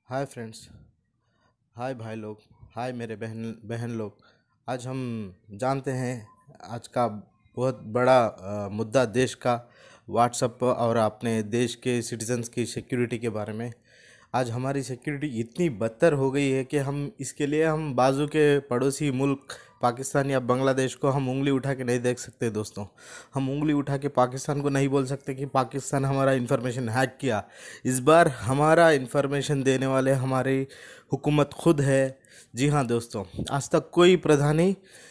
Hi friends. हाय भाई लोग। हाय मेरे बहन बहन लोग। आज हम जानते हैं आज का बहुत बड़ा मुद्दा देश का व्हाट्सएप और अपने देश के सिटीजन्स की सिक्योरिटी के बारे में। आज हमारी सिक्योरिटी इतनी बदतर हो गई है कि हम इसके लिए हम बाजू के पड़ोसी मुल्क पाकिस्तान या बांग्लादेश को हम उंगली उठा के नहीं देख सकते दोस्तों। हम उंगली उठा के पाकिस्तान को नहीं बोल सकते कि पाकिस्तान हमारा इन्फॉर्मेशन हैक किया। इस बार हमारा इन्फॉर्मेशन देने वाले हमारी हुकूमत खुद है। जी हाँ दोस्तों, आज तक कोई प्रधानी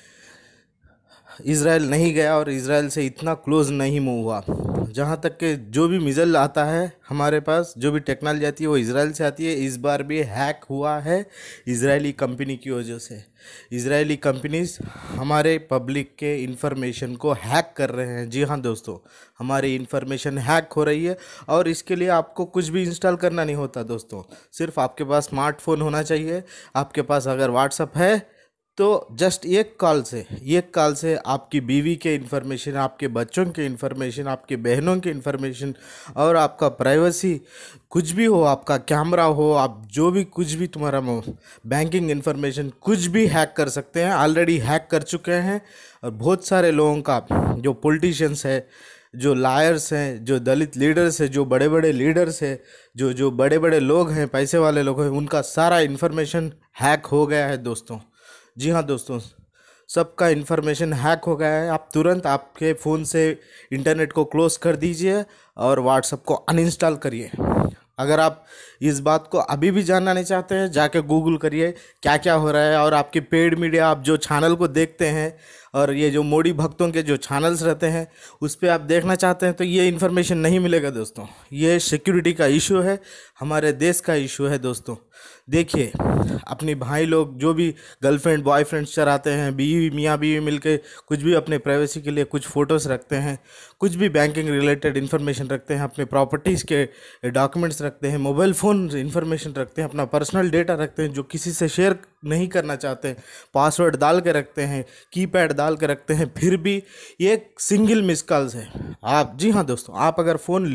इसराइल नहीं गया और इसराइल से इतना क्लोज नहीं मूव हुआ। जहाँ तक कि जो भी मिज़ाइल आता है हमारे पास, जो भी टेक्नोलॉजी आती है वो इसराइल से आती है। इस बार भी हैक हुआ है इजरायली कंपनी की वजह से। इजरायली कंपनीज हमारे पब्लिक के इंफॉर्मेशन को हैक कर रहे हैं। जी हाँ दोस्तों, हमारी इंफॉर्मेशन हैक हो रही है और इसके लिए आपको कुछ भी इंस्टॉल करना नहीं होता दोस्तों। सिर्फ आपके पास स्मार्टफोन होना चाहिए। आपके पास अगर व्हाट्सअप है तो जस्ट एक कॉल से आपकी बीवी के इंफॉर्मेशन, आपके बच्चों के इंफॉर्मेशन, आपके बहनों के इंफॉर्मेशन और आपका प्राइवेसी कुछ भी हो, आपका कैमरा हो, आप जो भी कुछ भी तुम्हारा बैंकिंग इंफॉर्मेशन कुछ भी हैक कर सकते हैं। ऑलरेडी हैक कर चुके हैं और बहुत सारे लोगों का, जो पॉलिटिशियंस है, जो लायर्स हैं, जो दलित लीडर्स हैं, जो बड़े बड़े लीडर्स हैं, जो जो बड़े बड़े लोग हैं, पैसे वाले लोग हैं, उनका सारा इन्फॉर्मेशन हैक हो गया है दोस्तों। जी हाँ दोस्तों, सबका इन्फॉर्मेशन हैक हो गया है। आप तुरंत आपके फ़ोन से इंटरनेट को क्लोज़ कर दीजिए और व्हाट्सएप को अनइंस्टॉल करिए। अगर आप इस बात को अभी भी जानना नहीं चाहते हैं, जाके गूगल करिए क्या क्या हो रहा है। और आपके पेड मीडिया, आप जो चैनल को देखते हैं और ये जो मोदी भक्तों के जो चैनल्स रहते हैं उस पर आप देखना चाहते हैं तो ये इन्फॉर्मेशन नहीं मिलेगा दोस्तों। ये सिक्योरिटी का इशू है, हमारे देश का इशू है दोस्तों। देखिए, अपने भाई लोग जो भी गर्लफ्रेंड बॉयफ्रेंड्स चलाते हैं, बीवी मियाँ बीवी मिलके कुछ भी अपने प्राइवेसी के लिए कुछ फ़ोटोज़ रखते हैं, कुछ भी बैंकिंग रिलेटेड इन्फॉर्मेशन रखते हैं, अपने प्रॉपर्टीज़ के डॉक्यूमेंट्स रखते हैं, मोबाइल फ़ोन इन्फॉर्मेशन रखते हैं, अपना पर्सनल डेटा रखते हैं जो किसी से शेयर नहीं करना चाहते हैं, पासवर्ड डाल के रखते हैं, कीपैड डाल के रखते हैं, फिर भी ये सिंगल मिस कॉल्स है। आप, जी हाँ दोस्तों, आप अगर फ़ोन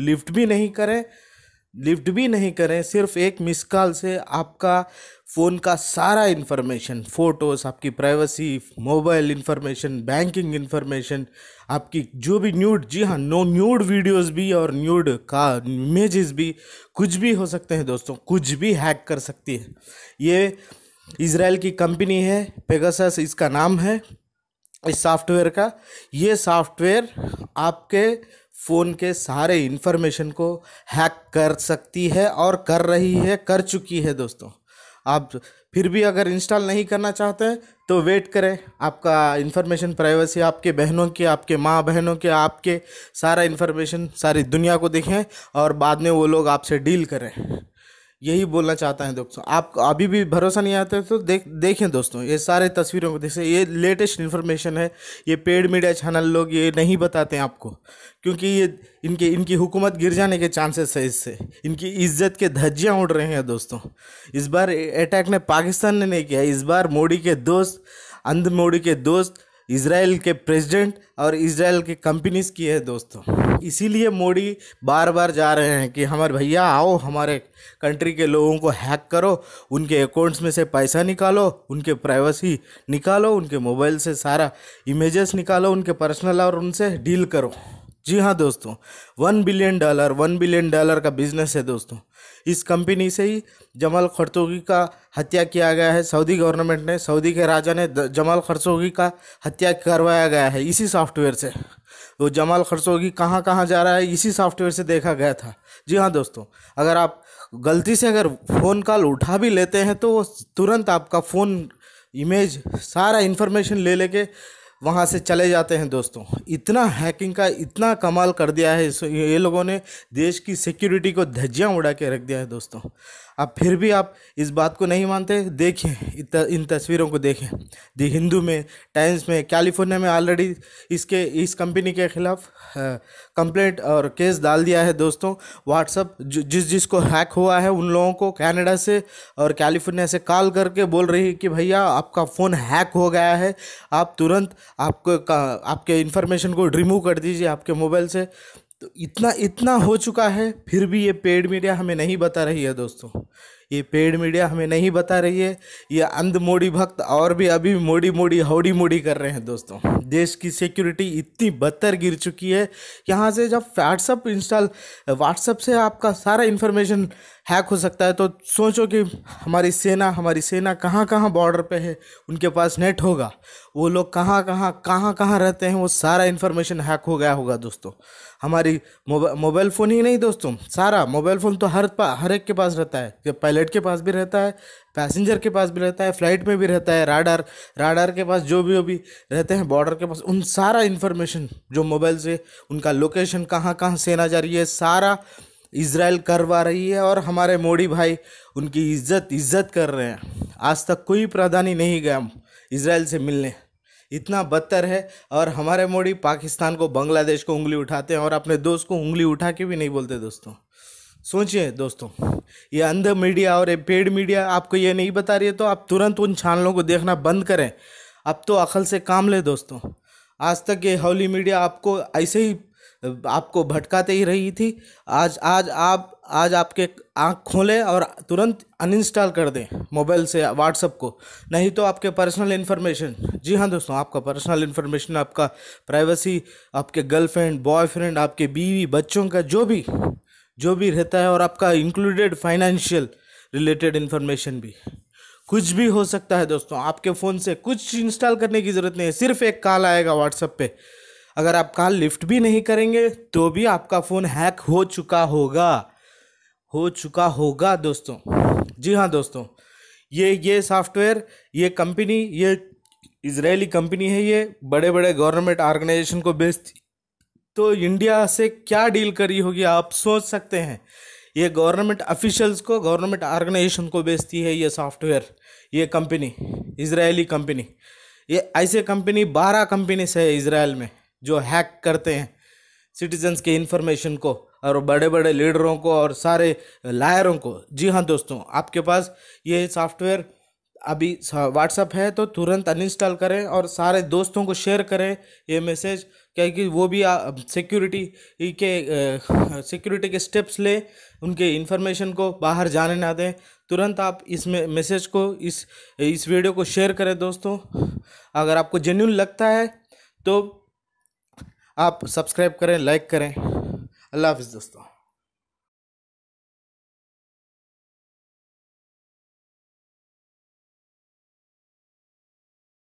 लिफ्ट भी नहीं करें, सिर्फ एक मिस कॉल से आपका फ़ोन का सारा इन्फॉर्मेशन, फ़ोटोज़, आपकी privacy, mobile information, banking information, आपकी जो भी न्यूड, जी हाँ, न्यूड वीडियोस भी और न्यूड का इमेजेस भी, कुछ भी हो सकते हैं दोस्तों, कुछ भी हैक कर सकती है। ये इजराइल की कंपनी है, पेगासस इसका नाम है इस सॉफ्टवेयर का। ये सॉफ्टवेयर आपके फ़ोन के सारे इन्फॉर्मेशन को हैक कर सकती है और कर रही है, कर चुकी है दोस्तों। आप फिर भी अगर इंस्टॉल नहीं करना चाहते हैं तो वेट करें। आपका इन्फॉर्मेशन, प्राइवेसी, आपके बहनों के, आपके माँ बहनों के, आपके सारा इन्फॉर्मेशन सारी दुनिया को देखें और बाद में वो लोग आपसे डील करें। यही बोलना चाहता है दोस्तों। आप अभी भी भरोसा नहीं आता है तो देखें दोस्तों, ये सारे तस्वीरों को देखें। ये लेटेस्ट इन्फॉर्मेशन है। ये पेड मीडिया चैनल लोग ये नहीं बताते हैं आपको, क्योंकि ये इनकी हुकूमत गिर जाने के चांसेस है। इससे इनकी इज्जत के धज्जियाँ उड़ रहे हैं दोस्तों। इस बार अटैक ने पाकिस्तान ने नहीं किया, इस बार मोदी के दोस्त, अंध मोदी के दोस्त इसराइल के प्रेसिडेंट और इसराइल की कंपनीज की है दोस्तों। इसीलिए मोदी बार बार जा रहे हैं कि हमारे भैया आओ, हमारे कंट्री के लोगों को हैक करो, उनके अकाउंट्स में से पैसा निकालो, उनके प्राइवेसी निकालो, उनके मोबाइल से सारा इमेजेस निकालो, उनके पर्सनल, और उनसे डील करो। जी हाँ दोस्तों, $1 बिलियन का बिजनेस है दोस्तों। इस कंपनी से ही जमाल खशोगी का हत्या किया गया है। सऊदी गवर्नमेंट ने, सऊदी के राजा ने जमाल खशोगी का हत्या करवाया गया है इसी सॉफ्टवेयर से। तो जमाल खशोगी कहाँ कहाँ जा रहा है इसी सॉफ्टवेयर से देखा गया था। जी हाँ दोस्तों, अगर आप गलती से अगर फ़ोन कॉल उठा भी लेते हैं तो वो तुरंत आपका फ़ोन, इमेज, सारा इन्फॉर्मेशन ले लेके वहाँ से चले जाते हैं दोस्तों। इतना हैकिंग का इतना कमाल कर दिया है ये लोगों ने, देश की सिक्योरिटी को धज्जियाँ उड़ा के रख दिया है दोस्तों। अब फिर भी आप इस बात को नहीं मानते। देखें, इन तस्वीरों को देखें। दी हिंदू में, टाइम्स में, कैलिफोर्निया में ऑलरेडी इस कंपनी के खिलाफ कंप्लेंट और केस डाल दिया है दोस्तों। व्हाट्सअप जिसको हैक हुआ है उन लोगों को कनाडा से और कैलिफोर्निया से कॉल करके बोल रही है कि भैया आपका फ़ोन हैक हो गया है, आप तुरंत आपके इन्फॉर्मेशन को रिमूव कर दीजिए आपके मोबाइल से। तो इतना इतना हो चुका है, फिर भी ये पेड मीडिया हमें नहीं बता रही है दोस्तों। ये पेड मीडिया हमें नहीं बता रही है। ये अंध मोदी भक्त और भी अभी मोदी मोदी हौडी मोदी कर रहे हैं दोस्तों। देश की सिक्योरिटी इतनी बदतर गिर चुकी है। यहाँ से जब व्हाट्सअप से आपका सारा इन्फॉर्मेशन हैक हो सकता है, तो सोचो कि हमारी सेना कहाँ कहाँ बॉर्डर पे है, उनके पास नेट होगा, वो लोग कहाँ कहाँ रहते हैं, वो सारा इन्फॉर्मेशन हैक हो गया होगा दोस्तों। हमारी मोबाइल फ़ोन ही नहीं दोस्तों, सारा मोबाइल फ़ोन तो हर एक के पास रहता है। पायलट के पास भी रहता है, पैसेंजर के पास भी रहता है, फ्लाइट में भी रहता है, राडार के पास जो भी रहते हैं, बॉर्डर के पास, उन सारा इन्फॉर्मेशन जो मोबाइल से उनका लोकेशन कहाँ कहाँ सेना जा रही है, सारा इजराइल करवा रही है। और हमारे मोदी भाई उनकी इज्जत कर रहे हैं। आज तक कोई प्रधानी नहीं गया इजराइल से मिलने, इतना बदतर है। और हमारे मोदी पाकिस्तान को, बांग्लादेश को उंगली उठाते हैं और अपने दोस्त को उंगली उठा के भी नहीं बोलते दोस्तों। सोचिए दोस्तों, ये अंध मीडिया और ये पेड मीडिया आपको ये नहीं बता रही है, तो आप तुरंत उन चैनलों को देखना बंद करें। अब तो अकल से काम ले दोस्तों। आज तक ये हौली मीडिया आपको ऐसे ही आपको भटकाते ही रही थी। आज आपके आँख खोले और तुरंत अनइंस्टॉल कर दें मोबाइल से व्हाट्सअप को, नहीं तो आपके पर्सनल इन्फॉर्मेशन, जी हाँ दोस्तों, आपका पर्सनल इन्फॉर्मेशन, आपका प्राइवेसी, आपके गर्लफ्रेंड, बॉयफ्रेंड, आपके बीवी बच्चों का जो भी रहता है, और आपका इंक्लूडेड फाइनेंशियल रिलेटेड इन्फॉर्मेशन भी, कुछ भी हो सकता है दोस्तों। आपके फ़ोन से कुछ इंस्टॉल करने की ज़रूरत नहीं है, सिर्फ एक कॉल आएगा व्हाट्सएप पे। अगर आप कॉल लिफ्ट भी नहीं करेंगे तो भी आपका फ़ोन हैक हो चुका होगा दोस्तों। जी हाँ दोस्तों, ये सॉफ्टवेयर, ये कंपनी, ये इजरायली कंपनी है, ये बड़े बड़े गवर्नमेंट ऑर्गेनाइजेशन को बेचती, तो इंडिया से क्या डील करी होगी आप सोच सकते हैं। ये गवर्नमेंट ऑफिशियल्स को, गवर्नमेंट ऑर्गेनाइजेशन को बेचती है ये सॉफ्टवेयर, ये कंपनी, इजरायली कंपनी। ये ऐसे कंपनी 12 कंपनी से है इजराइल में जो हैक करते हैं सिटीजन्स के इन्फॉर्मेशन को, और बड़े बड़े लीडरों को और सारे लायरों को। जी हाँ दोस्तों, आपके पास ये सॉफ्टवेयर अभी व्हाट्सअप है तो तुरंत अनइंस्टॉल करें और सारे दोस्तों को शेयर करें ये मैसेज, क्योंकि वो भी सिक्योरिटी के स्टेप्स ले, उनके इन्फॉर्मेशन को बाहर जाने ना दें। तुरंत आप इस मैसेज को, इस वीडियो को शेयर करें दोस्तों। अगर आपको जेन्युइन लगता है तो आप सब्सक्राइब करें, लाइक करें। अल्लाह हाफिज़ दोस्तों।